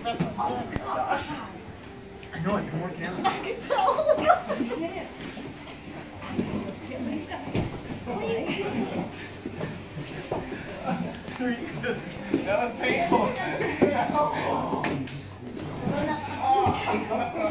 gosh. I know, I've been working out. I can tell. That was painful.